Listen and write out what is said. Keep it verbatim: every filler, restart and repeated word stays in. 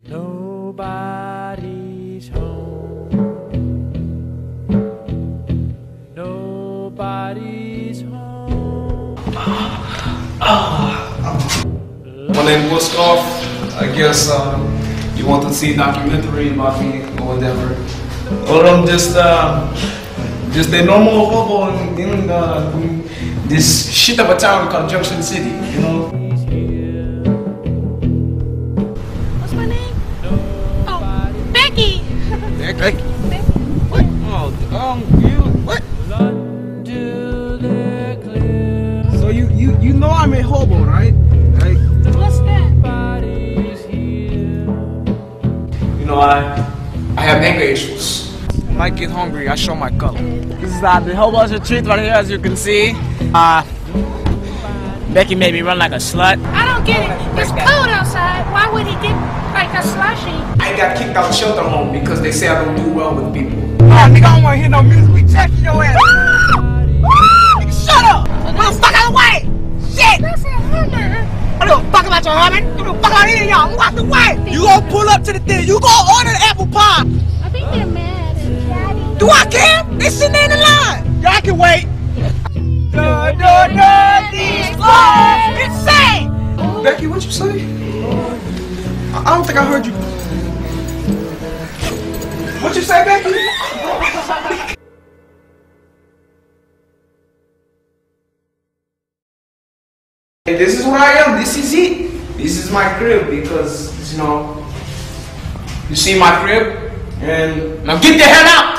Nobody's home. Nobody's home. My name is Woodstock. I guess uh, you want to see a documentary about me or whatever. Or I'm just uh, just a normal hobo in, in uh, this shit of a town called Junction City, you know. What's my name? Oh, Becky. Becky. What? Oh, um, you what? So you you you know I'm a hobo, right? Right? What's that? You know I I have anger issues. When I get hungry, I show my color. This is uh, the Hobo's Retreat right here, as you can see. Uh, Becky made me run like a slut. I don't get it. It's cold outside. Why would he get like a slushy? I got kicked out of shelter home because they say I don't do well with people. Oh, nigga, I don't want to hear no music. We checking your ass. Nigga, shut up! Motherfucker, out of the way! Shit! That's a Hummer. I don't fuck about your humming. You don't fuck about any of y'all. Walk the way. You gonna pull up to the thing. You gonna order the apple pie. I think they're mad and catty. Do I care? They sitting there in the line. Y'all can wait. Da, da, da, these floors insane. Becky, what you say? I, I don't think I heard you. What you say, Becky? This is what I am. This is it. This is my crib because, you know, you see my crib, and now get the hell out.